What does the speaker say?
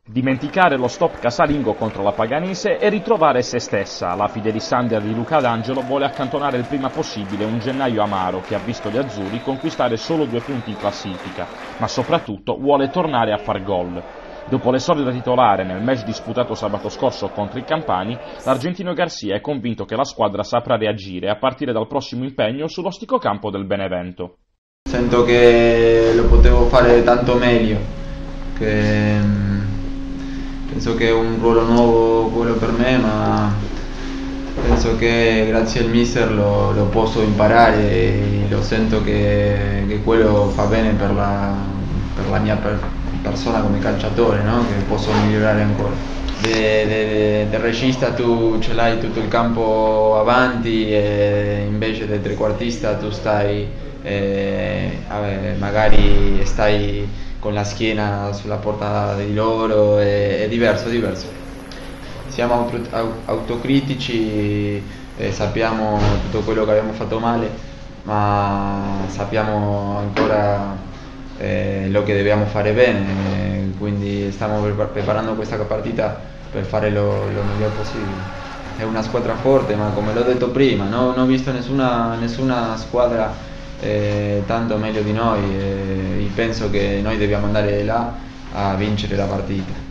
Dimenticare lo stop casalingo contro la Paganese e ritrovare se stessa. La fide di Sander di Luca D'Angelo vuole accantonare il prima possibile un gennaio amaro che ha visto gli azzurri conquistare solo 2 punti in classifica, ma soprattutto vuole tornare a far gol. Dopo l'esordio da titolare nel match disputato sabato scorso contro i Campani, l'argentino Garcia è convinto che la squadra saprà reagire a partire dal prossimo impegno sullo stico campo del Benevento. Sento che lo potevo fare tanto meglio, che penso che è un ruolo nuovo quello per me, ma penso che grazie al mister lo posso imparare e lo sento che quello fa bene per la mia persona come calciatore, no? Che posso migliorare ancora. Del regista tu ce l'hai tutto il campo avanti e invece del trequartista tu stai, magari stai con la schiena sulla porta di loro, è diverso. Siamo autocritici, sappiamo tutto quello che abbiamo fatto male, ma sappiamo ancora lo che dobbiamo fare bene, quindi stiamo preparando questa partita per fare lo miglior possibile. È una squadra forte, ma come l'ho detto prima, non ho visto nessuna squadra tanto meglio di noi, e penso che noi dobbiamo andare là a vincere la partita.